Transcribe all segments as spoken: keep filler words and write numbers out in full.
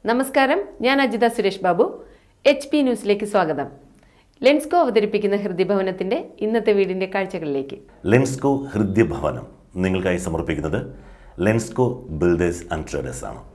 നമസ്കാരം, ഞാൻ Ajitha Suresh Babu. H P ന്യൂസിലേക്ക് സ്വാഗതം. ലെൻസ്കോ അവതരിപ്പിക്കുന്ന ഹൃദയഭവനത്തിന്റെ ഇന്നത്തെ വീടിന്റെ കാഴ്ചകളിലേക്ക്. ലെൻസ്കോ ഹൃദയഭവനം നിങ്ങൾക്കായി സമർപ്പിക്കുന്നത് ലെൻസ്കോ ബിൽഡേഴ്സ് ആൻഡ് ട്രേഡേഴ്സ് ആണ്.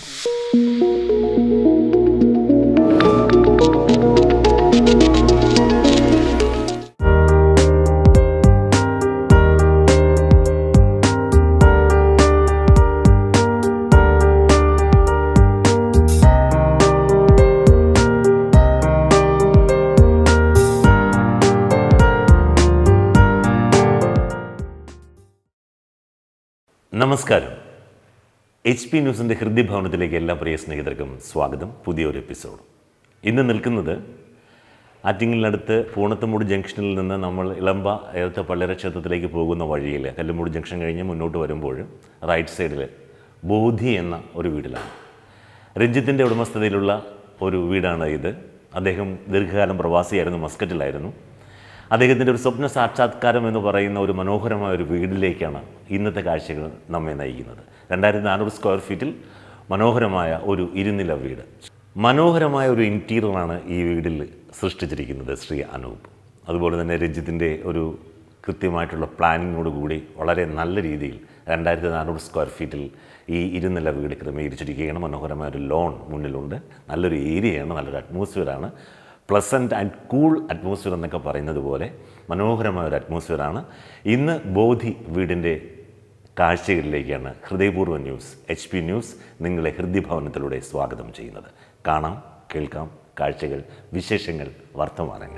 നമസ്കാരം. എച്ച് പി ന്യൂസിൻ്റെ ഹൃദയഭവനത്തിലേക്ക് എല്ലാ പ്രിയ സ്നേഹിതർക്കും സ്വാഗതം. പുതിയൊരു എപ്പിസോഡ്. ഇന്ന് നിൽക്കുന്നത് ആറ്റിങ്ങലിനടുത്ത് പൂണത്തുമൂട് ജംഗ്ഷനിൽ നിന്ന് നമ്മൾ ഇളമ്പ ഏഴത്തെ പള്ളിയറ ക്ഷേത്രത്തിലേക്ക് പോകുന്ന വഴിയിൽ കല്ലുമൂട് ജംഗ്ഷൻ കഴിഞ്ഞ് മുന്നോട്ട് വരുമ്പോൾ റൈറ്റ് സൈഡിൽ ബോധി എന്ന ഒരു വീട്ടിലാണ്. രഞ്ജിത്തിൻ്റെ ഉടമസ്ഥതയിലുള്ള ഒരു വീടാണ് ഇത്. അദ്ദേഹം ദീർഘകാലം പ്രവാസിയായിരുന്നു, മസ്കറ്റിലായിരുന്നു. അദ്ദേഹത്തിൻ്റെ ഒരു സ്വപ്ന സാക്ഷാത്കാരം എന്ന് പറയുന്ന ഒരു മനോഹരമായ ഒരു വീടിലേക്കാണ് ഇന്നത്തെ കാഴ്ചകൾ നമ്മെ നയിക്കുന്നത്. രണ്ടായിരത്തി നാനൂറ് സ്ക്വയർ ഫീറ്റിൽ മനോഹരമായ ഒരു ഇരുനില വീട്. മനോഹരമായ ഒരു ഇൻറ്റീരിയറാണ് ഈ വീടിൽ സൃഷ്ടിച്ചിരിക്കുന്നത് ശ്രീ അനൂപ്. അതുപോലെ തന്നെ രഞ്ജിത്തിൻ്റെ ഒരു കൃത്യമായിട്ടുള്ള പ്ലാനിങ്ങോടുകൂടി വളരെ നല്ല രീതിയിൽ രണ്ടായിരത്തി നാനൂറ് സ്ക്വയർ ഫീറ്റിൽ ഈ ഇരുനില വീട് ക്രമീകരിച്ചിരിക്കുകയാണ്. മനോഹരമായ ഒരു ലോൺ മുന്നിലുണ്ട്. നല്ലൊരു ഏരിയയാണ്, നല്ലൊരു അറ്റ്മോസ്ഫിയറാണ്. പ്ലസൻറ്റ് ആൻഡ് കൂൾ അറ്റ്മോസ്ഫിയർ എന്നൊക്കെ പറയുന്നത് പോലെ മനോഹരമായ ഒരു അറ്റ്മോസ്ഫിയറാണ്. ഇന്ന് ബോധി വീടിൻ്റെ കാഴ്ചകളിലേക്കാണ് ഹൃദയപൂർവ്വ ന്യൂസ് എച്ച് പി ന്യൂസ് നിങ്ങളെ ഹൃദയഭവനത്തിലൂടെ സ്വാഗതം ചെയ്യുന്നത്. കാണാം, കേൾക്കാം കാഴ്ചകൾ, വിശേഷങ്ങൾ, വർത്തമാനങ്ങൾ.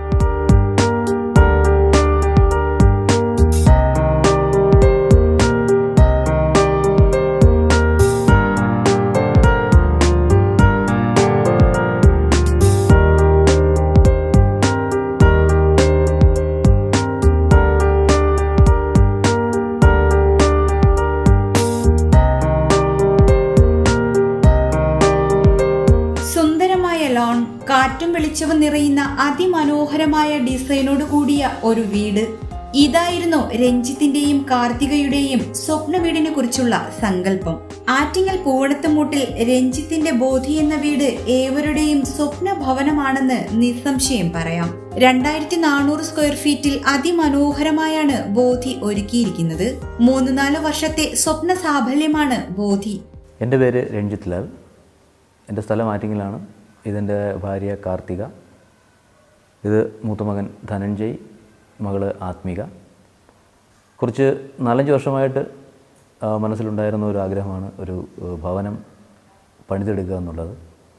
കാറ്റും വെളിച്ചവും നിറയുന്ന അതിമനോഹരമായ ഡിസൈനോട് കൂടിയ ഒരു വീട്. ഇതായിരുന്നു രഞ്ജിത്തിന്റെയും കാർത്തികയുടെയും സ്വപ്ന വീടിനെ കുറിച്ചുള്ള സങ്കല്പം. ആറ്റിങ്ങൽ പൂവടത്തുമൂട്ടിൽ രഞ്ജിത്തിന്റെ ബോധി എന്ന വീട് ഏവരുടെയും സ്വപ്ന ഭവനമാണെന്ന് നിസ്സംശയം പറയാം. രണ്ടായിരത്തി നാനൂറ് സ്ക്വയർ ഫീറ്റിൽ അതിമനോഹരമായാണ് ബോധി ഒരുക്കിയിരിക്കുന്നത്. മൂന്ന് നാല് വർഷത്തെ സ്വപ്ന സാഫല്യമാണ് ബോധി. എൻ്റെ പേര് രഞ്ജിത്ത് ലാൽ. എൻ്റെ സ്ഥലം ആറ്റിങ്ങലാണ്. ഇതെൻ്റെ ഭാര്യ കാർത്തിക. ഇത് മൂത്തമകൻ ധനഞ്ജയ്, മകൾ ആത്മിക. കുറച്ച് നാലഞ്ച് വർഷമായിട്ട് മനസ്സിലുണ്ടായിരുന്ന ഒരു ആഗ്രഹമാണ് ഒരു ഭവനം പണിതെടുക്കുക എന്നുള്ളത്.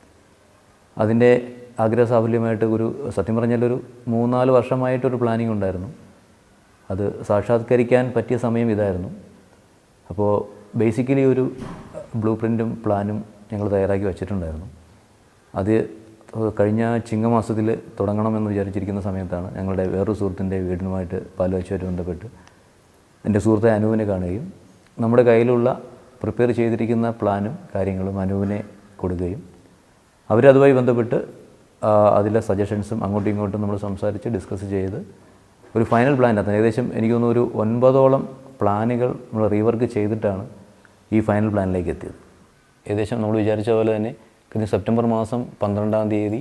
അതിൻ്റെ ആഗ്രഹ സാഫല്യമായിട്ട് ഒരു സത്യം പറഞ്ഞാൽ ഒരു മൂന്നാല് വർഷമായിട്ടൊരു പ്ലാനിങ് ഉണ്ടായിരുന്നു. അത് സാക്ഷാത്കരിക്കാൻ പറ്റിയ സമയം ഇതായിരുന്നു. അപ്പോൾ ബേസിക്കലി ഒരു ബ്ലൂ പ്രിൻറ്റും പ്ലാനും ഞങ്ങൾ തയ്യാറാക്കി വച്ചിട്ടുണ്ടായിരുന്നു. അത് കഴിഞ്ഞ ചിങ്ങമാസത്തിൽ തുടങ്ങണമെന്ന് വിചാരിച്ചിരിക്കുന്ന സമയത്താണ് ഞങ്ങളുടെ വേറൊരു സുഹൃത്തിൻ്റെ വീടിനുമായിട്ട് പാലുകാച്ചുമായിട്ട് ബന്ധപ്പെട്ട് എൻ്റെ സുഹൃത്തെ അനൂപിനെ കാണുകയും നമ്മുടെ കയ്യിലുള്ള പ്രിപ്പയർ ചെയ്തിരിക്കുന്ന പ്ലാനും കാര്യങ്ങളും അനൂപിനെ കൊടുക്കുകയും അവരതുമായി ബന്ധപ്പെട്ട് അതിലെ സജഷൻസും അങ്ങോട്ടും ഇങ്ങോട്ടും നമ്മൾ സംസാരിച്ച് ഡിസ്കസ് ചെയ്ത് ഒരു ഫൈനൽ പ്ലാനിനകത്ത് ഏകദേശം എനിക്ക് തോന്നുന്നു ഒരു ഒൻപതോളം പ്ലാനുകൾ നമ്മൾ റീവർക്ക് ചെയ്തിട്ടാണ് ഈ ഫൈനൽ പ്ലാനിലേക്ക് എത്തിയത്. ഏകദേശം നമ്മൾ വിചാരിച്ച പോലെ തന്നെ കഴിഞ്ഞ സെപ്റ്റംബർ മാസം പന്ത്രണ്ടാം തീയതി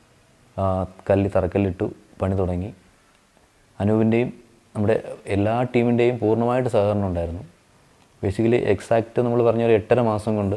കല്ല് തറക്കല്ലിട്ടു, പണി തുടങ്ങി. അനൂപിൻ്റെയും നമ്മുടെ എല്ലാ ടീമിൻ്റെയും പൂർണ്ണമായിട്ട് സഹകരണം ഉണ്ടായിരുന്നു. ബേസിക്കലി എക്സാക്റ്റ് നമ്മൾ പറഞ്ഞ ഒരു എട്ടര മാസം കൊണ്ട്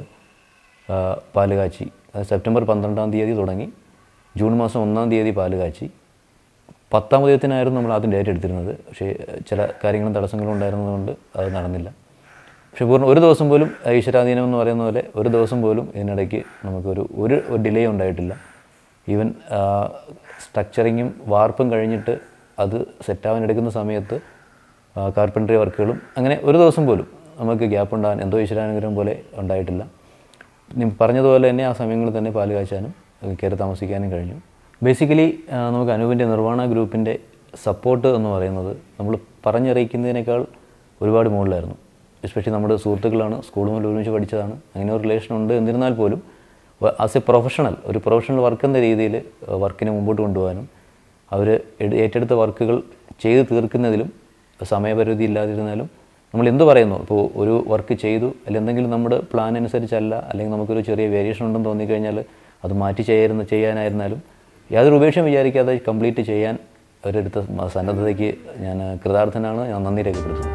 പാല് കാച്ചി. അത് സെപ്റ്റംബർ പന്ത്രണ്ടാം തീയതി തുടങ്ങി ജൂൺ മാസം ഒന്നാം തീയതി പാല് കാച്ചി. പത്താം ഉദയത്തിനായിരുന്നു നമ്മൾ ആദ്യം ഡേറ്റ് എടുത്തിരുന്നത്. പക്ഷേ ചില കാര്യങ്ങളും തടസ്സങ്ങളും ഉണ്ടായിരുന്നതുകൊണ്ട് അത് നടന്നില്ല. പക്ഷേ പൂർണ്ണ ഒരു ദിവസം പോലും ഈശ്വരാധീനം എന്ന് പറയുന്ന പോലെ ഒരു ദിവസം പോലും ഇതിനിടയ്ക്ക് നമുക്കൊരു ഒരു ഡിലേ ഉണ്ടായിട്ടില്ല. ഈവൻ സ്ട്രക്ചറിങ്ങും വാർപ്പും കഴിഞ്ഞിട്ട് അത് സെറ്റാവാൻ എടുക്കുന്ന സമയത്ത് കാർപ്പൻട്രി വർക്കുകളും അങ്ങനെ ഒരു ദിവസം പോലും നമുക്ക് ഗ്യാപ്പ് ഉണ്ടാകാൻ എന്തോ ഈശ്വരാനുഗ്രഹം പോലെ ഉണ്ടായിട്ടില്ല. പറഞ്ഞതുപോലെ തന്നെ ആ സമയങ്ങളിൽ തന്നെ പാല് കാച്ചാനും കയറി താമസിക്കാനും കഴിഞ്ഞു. ബേസിക്കലി നമുക്ക് അനൂപിൻ്റെ നിർവ്വാണ ഗ്രൂപ്പിൻ്റെ സപ്പോർട്ട് എന്ന് പറയുന്നത് നമ്മൾ പറഞ്ഞറിയിക്കുന്നതിനേക്കാൾ ഒരുപാട് മുകളിലായിരുന്നു. എസ്പെഷ്യലി നമ്മുടെ സുഹൃത്തുക്കളാണ്, സ്കൂൾ മുതൽ ഒരുമിച്ച് പഠിച്ചതാണ്, അങ്ങനെ ഒരു റിലേഷൻ ഉണ്ട്. എന്നിരുന്നാൽ പോലും ആസ് എ പ്രൊഫഷണൽ ഒരു പ്രൊഫഷണൽ വർക്ക് എന്ന രീതിയിൽ വർക്കിനെ മുമ്പോട്ട് കൊണ്ടുപോകാനും അവർ ഏറ്റെടുത്ത വർക്കുകൾ ചെയ്ത് തീർക്കുന്നതിലും സമയപരിധി ഇല്ലാതിരുന്നാലും നമ്മൾ എന്ത് പറയുന്നു, ഇപ്പോൾ ഒരു വർക്ക് ചെയ്തു അല്ലെങ്കിൽ എന്തെങ്കിലും നമ്മുടെ പ്ലാൻ അനുസരിച്ചല്ല, അല്ലെങ്കിൽ നമുക്കൊരു ചെറിയ വേരിയേഷൻ ഉണ്ടെന്ന് തോന്നിക്കഴിഞ്ഞാൽ അത് മാറ്റി ചെയ്യായിരുന്നു ചെയ്യാനായിരുന്നാലും യാതൊരു ഉപേക്ഷയും വിചാരിക്കാതെ കംപ്ലീറ്റ് ചെയ്യാൻ അവരെടുത്ത സന്നദ്ധതയ്ക്ക് ഞാൻ കൃതാർത്ഥനാണ്, ഞാൻ നന്ദി രേഖപ്പെടുത്തുന്നു.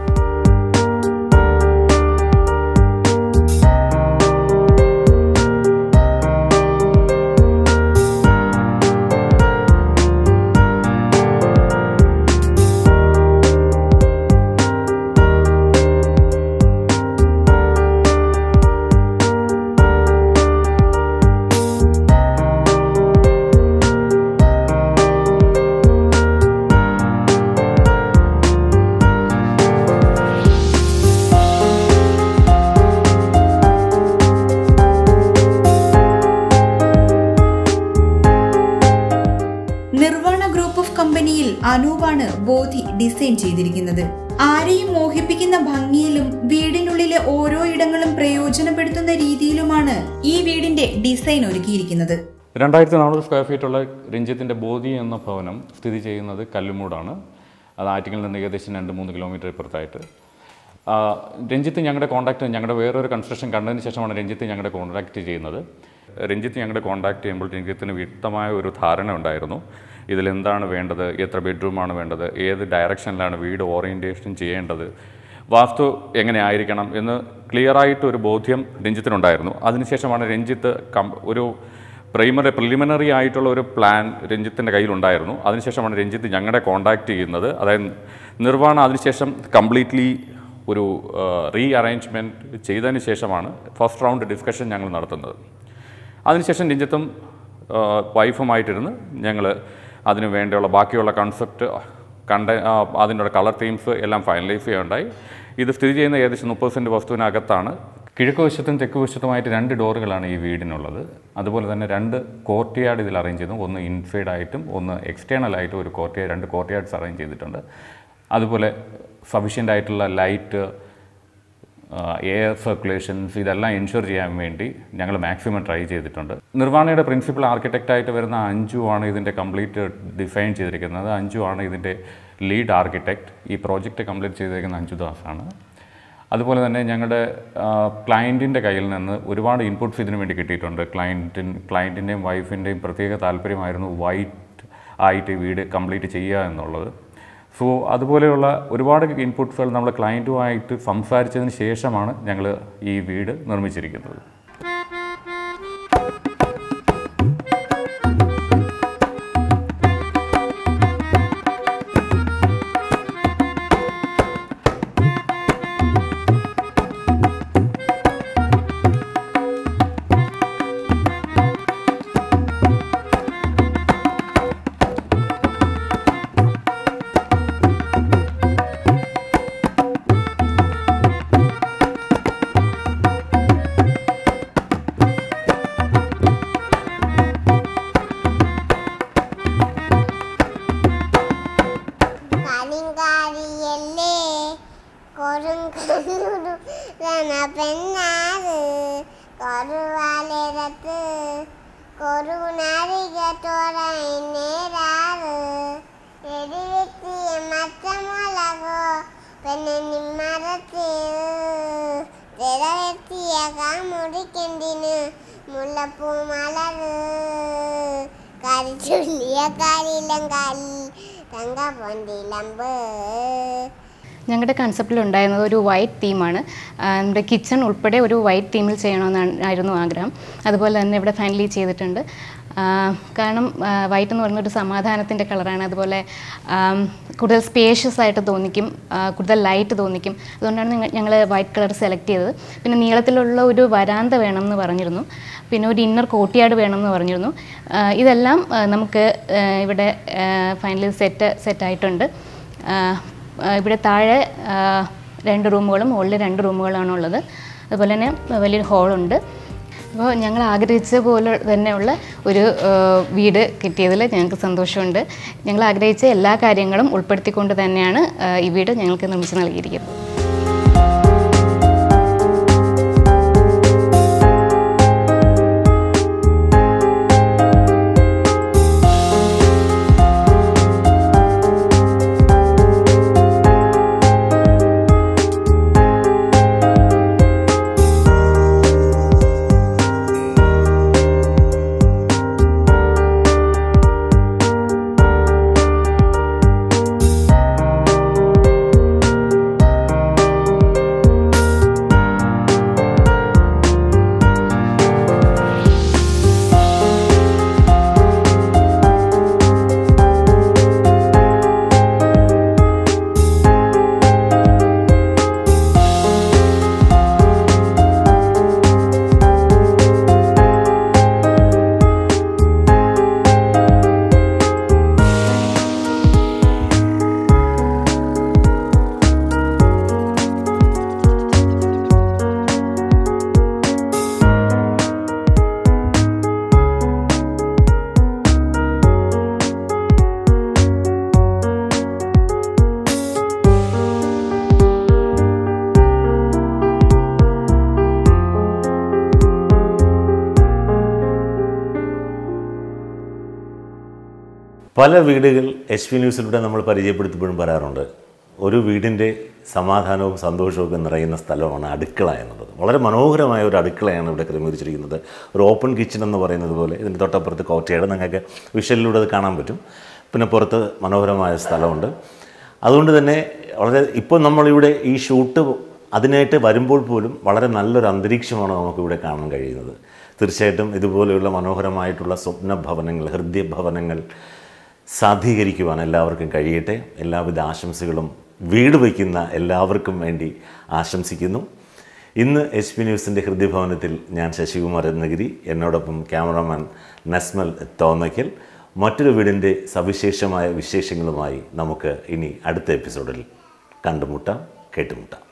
അനൂപാണ് ബോധി ഡിസൈൻ ചെയ്തിരിക്കുന്നത്. ആരെയും മോഹിപ്പിക്കുന്ന ഭംഗിയിലും വീടിനുള്ളിലെ ഓരോ ഇടങ്ങളും പ്രയോജനപ്പെടുത്തുന്ന രീതിയിലുമാണ് ഈ വീടിന്റെ ഡിസൈൻ ഒരുക്കിയിരിക്കുന്നത്. രണ്ടായിരത്തി നാനൂറ് സ്ക്വയർ ഫീറ്റുള്ള രഞ്ജിത്തിന്റെ ബോധി എന്ന ഭവനം സ്ഥിതി ചെയ്യുന്നത് കല്ലുമൂടാണ്. അത് ആറ്റിങ്ങിൽ നിന്ന് ഏകദേശം രണ്ട് മൂന്ന് കിലോമീറ്റർ ഇപ്പുറത്തായിട്ട്. രഞ്ജിത്ത് ഞങ്ങളുടെ കോൺടാക്ട് ഞങ്ങളുടെ വേറൊരു കൺസ്ട്രക്ഷൻ കണ്ടതിന് ശേഷമാണ് രഞ്ജിത്ത് ഞങ്ങളുടെ കോൺടാക്ട് ചെയ്യുന്നത്. രഞ്ജിത്ത് ഞങ്ങളുടെ കോൺടാക്ട് ചെയ്യുമ്പോൾ രഞ്ജിത്തിന് വ്യക്തമായ ഒരു ധാരണ ഉണ്ടായിരുന്നു. ഇതിലെന്താണ് വേണ്ടത്, എത്ര ബെഡ്റൂമാണ് വേണ്ടത്, ഏത് ഡയറക്ഷനിലാണ് വീട് ഓറിയൻറ്റേഷൻ ചെയ്യേണ്ടത്, വാസ്തു എങ്ങനെ ആയിരിക്കണം എന്ന് ക്ലിയറായിട്ടൊരു ബോധ്യം രഞ്ജിത്തിനുണ്ടായിരുന്നു. അതിനുശേഷമാണ് രഞ്ജിത്ത് കം ഒരു പ്രൈമറി പ്രിലിമിനറി ആയിട്ടുള്ള ഒരു പ്ലാൻ രഞ്ജിത്തിൻ്റെ കയ്യിലുണ്ടായിരുന്നു. അതിനുശേഷമാണ് രഞ്ജിത്ത് ഞങ്ങളെ കോൺടാക്റ്റ് ചെയ്യുന്നത്. അതായത് നിർവ്വാണ അതിനുശേഷം കംപ്ലീറ്റ്ലി ഒരു റീ അറേഞ്ച്മെൻറ്റ് ചെയ്തതിന് ശേഷമാണ് ഫസ്റ്റ് റൗണ്ട് ഡിസ്കഷൻ ഞങ്ങൾ നടത്തുന്നത്. അതിനുശേഷം രഞ്ജിത്തും വൈഫുമായിട്ടിരുന്ന് ഞങ്ങൾ അതിന് വേണ്ടിയുള്ള ബാക്കിയുള്ള കൺസെപ്റ്റ് കണ്ട അതിനുള്ള കളർ തീംസ് എല്ലാം ഫൈനലൈസ് ചെയ്യുകയുണ്ടായി. ഇത് സ്ഥിതി ചെയ്യുന്ന ഏകദേശം മുപ്പത് സെൻറ്റ് വസ്തുവിനകത്താണ്. കിഴക്ക് വശത്തും തെക്ക് വശത്തുമായിട്ട് രണ്ട് ഡോറുകളാണ് ഈ വീടിനുള്ളത്. അതുപോലെ തന്നെ രണ്ട് കോർട്ട്യാർഡ് ഇതിൽ അറേഞ്ച് ചെയ്തു. ഒന്ന് ഇൻസൈഡ് ആയിട്ടും ഒന്ന് എക്സ്റ്റേണൽ ആയിട്ടും ഒരു കോർട്ട്യാർഡ് രണ്ട് കോർട്ട്യാർഡ്സ് അറേഞ്ച് ചെയ്തിട്ടുണ്ട്. അതുപോലെ സഫീഷ്യൻ്റ് ആയിട്ടുള്ള ലൈറ്റ്, എയർ സർക്കുലേഷൻസ് ഇതെല്ലാം എൻഷുർ ചെയ്യാൻ വേണ്ടി ഞങ്ങൾ മാക്സിമം ട്രൈ ചെയ്തിട്ടുണ്ട്. നിർവ്വാണയുടെ പ്രിൻസിപ്പൽ ആർക്കിടെക്റ്റായിട്ട് വരുന്ന അഞ്ജു ആണ് ഇതിൻ്റെ കംപ്ലീറ്റ് ഡിസൈൻ ചെയ്തിരിക്കുന്നത്. അഞ്ജു ആണ് ഇതിൻ്റെ ലീഡ് ആർക്കിടെക്റ്റ്. ഈ പ്രോജക്റ്റ് കംപ്ലീറ്റ് ചെയ്തിരിക്കുന്ന അഞ്ജുദാസാണ്. അതുപോലെ തന്നെ ഞങ്ങളുടെ ക്ലയൻറ്റിൻ്റെ കയ്യിൽ നിന്ന് ഒരുപാട് ഇൻപുട്സ് ഇതിനു വേണ്ടി കിട്ടിയിട്ടുണ്ട്. ക്ലയൻറ്റിൻ ക്ലയൻറ്റിൻ്റെയും വൈഫിൻ്റെയും പ്രത്യേക താല്പര്യമായിരുന്നു വൈറ്റ് ആയിട്ട് വീട് കംപ്ലീറ്റ് ചെയ്യുക എന്നുള്ളത്. സോ അതുപോലെയുള്ള ഒരുപാട് ഇൻപുട്സുകൾ നമ്മൾ ക്ലയൻറ്റുമായിട്ട് സംസാരിച്ചതിന് ശേഷമാണ് ഞങ്ങൾ ഈ വീട് നിർമ്മിച്ചിരിക്കുന്നത്. ഞങ്ങളുടെ കൺസെപ്റ്റിലുണ്ടായിരുന്നത് ഒരു വൈറ്റ് തീമാണ്. നമ്മുടെ കിച്ചൺ ഉൾപ്പെടെ ഒരു വൈറ്റ് തീമിൽ ചെയ്യണമെന്നായിരുന്നു ആഗ്രഹം. അതുപോലെ തന്നെ ഇവിടെ ഫൈനലി ചെയ്തിട്ടുണ്ട്. കാരണം വൈറ്റ് എന്ന് പറയുന്നൊരു സമാധാനത്തിൻ്റെ കളറാണ്. അതുപോലെ കൂടുതൽ സ്പേഷ്യസ് ആയിട്ട് തോന്നിക്കും, കൂടുതൽ ലൈറ്റ് തോന്നിക്കും. അതുകൊണ്ടാണ് ഞങ്ങൾ വൈറ്റ് കളർ സെലക്ട് ചെയ്തത്. പിന്നെ നീളത്തിലുള്ള ഒരു വരാന്ത വേണം എന്ന് പറഞ്ഞിരുന്നു. പിന്നെ ഒരു ഇന്നർ കോർട്ട്യാർഡ് വേണമെന്ന് പറഞ്ഞിരുന്നു. ഇതെല്ലാം നമുക്ക് ഇവിടെ ഫൈനലി സെറ്റ് സെറ്റായിട്ടുണ്ട്. ഇവിടെ താഴെ രണ്ട് റൂമുകളും മുകളിൽ രണ്ട് റൂമുകളാണുള്ളത്. അതുപോലെ തന്നെ വലിയൊരു ഹോളുണ്ട്. അപ്പോൾ ഞങ്ങൾ ആഗ്രഹിച്ച പോലെ തന്നെയുള്ള ഒരു വീട് കിട്ടിയതിൽ ഞങ്ങൾക്ക് സന്തോഷമുണ്ട്. ഞങ്ങൾ ആഗ്രഹിച്ച എല്ലാ കാര്യങ്ങളും ഉൾപ്പെടുത്തിക്കൊണ്ട് തന്നെയാണ് ഈ വീട് ഞങ്ങൾക്ക് നിർമ്മിച്ച് നൽകിയിരിക്കുന്നത്. പല വീടുകൾ എച്ച് പി ന്യൂസിലൂടെ നമ്മൾ പരിചയപ്പെടുത്തുമ്പോഴും പറയാറുണ്ട്, ഒരു വീടിൻ്റെ സമാധാനവും സന്തോഷവും നിറയുന്ന സ്ഥലമാണ് അടുക്കള എന്നുള്ളത്. വളരെ മനോഹരമായ ഒരു അടുക്കളയാണ് ഇവിടെ ക്രമീകരിച്ചിരിക്കുന്നത്. ഒരു ഓപ്പൺ കിച്ചൺ എന്ന് പറയുന്നത് പോലെ ഇതിൻ്റെ തൊട്ടപ്പുറത്ത് കോട്ടയാണ്, നിങ്ങൾക്ക് വിഷ്വലിലൂടെ അത് കാണാൻ പറ്റും. പിന്നെ പുറത്ത് മനോഹരമായ സ്ഥലമുണ്ട്. അതുകൊണ്ട് തന്നെ വളരെ ഇപ്പോൾ നമ്മളിവിടെ ഈ ഷൂട്ട് അതിനായിട്ട് വരുമ്പോൾ പോലും വളരെ നല്ലൊരു അന്തരീക്ഷമാണ് നമുക്കിവിടെ കാണാൻ കഴിയുന്നത്. തീർച്ചയായിട്ടും ഇതുപോലെയുള്ള മനോഹരമായിട്ടുള്ള സ്വപ്ന ഭവനങ്ങൾ, ഹൃദയഭവനങ്ങൾ സാധീകരിക്കുവാൻ എല്ലാവർക്കും കഴിയട്ടെ. എല്ലാവിധ ആശംസകളും വീട് വയ്ക്കുന്ന എല്ലാവർക്കും വേണ്ടി ആശംസിക്കുന്നു. ഇന്ന് എച്ച് പി ന്യൂസിൻ്റെ ഹൃദയഭവനത്തിൽ ഞാൻ ശശികുമാർ എന്നഗിരി, എന്നോടൊപ്പം ക്യാമറാമാൻ നസ്മൽ തോന്നയ്ക്കൽ. മറ്റൊരു വീടിൻ്റെ സവിശേഷമായ വിശേഷങ്ങളുമായി നമുക്ക് ഇനി അടുത്ത എപ്പിസോഡിൽ കണ്ടുമുട്ടാം, കേട്ടുമുട്ടാം.